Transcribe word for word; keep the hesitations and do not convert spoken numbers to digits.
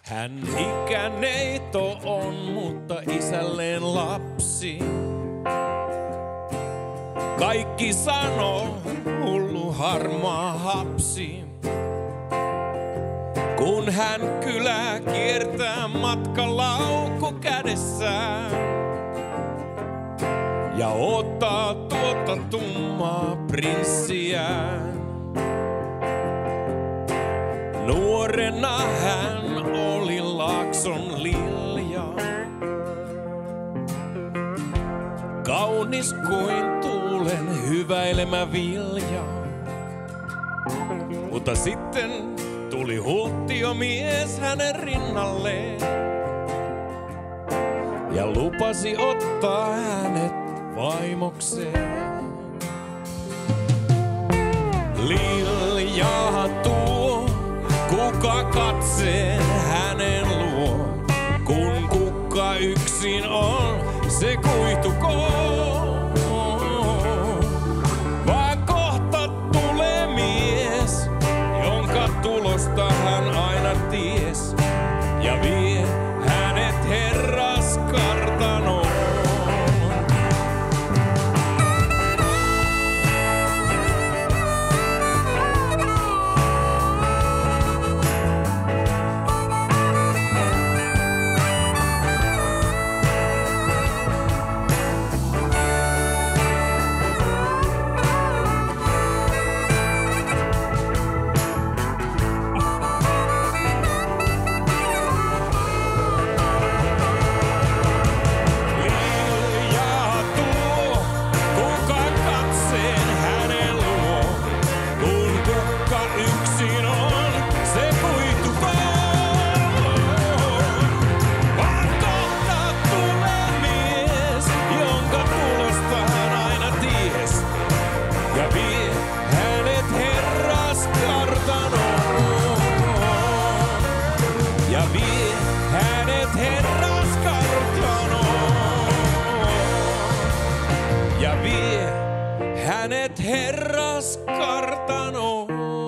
Hän ikäneito on, mutta isälleen lapsi. Kaikki sanoo, hullu harmaa hapsi. Kun hän kylää kiertää matkalaukku kädessään ja ottaa tuota tummaa prinssiään. Nuorena hän oli Laakson lilja, kaunis kuin tuulen hyväilemä vilja. Mutta sitten tuli hulttiomies hänen rinnalleen ja lupasi ottaa hänet vaimokseen. Liljaa tuo, kuka katsee hänen luo, kun kukka yksin on, se kuihtukoon. Vaan kohta tulee mies, jonka tulosta hän aina ties, ja vie hänet herraskartanoon. Ja vie hänet herraskartanoon.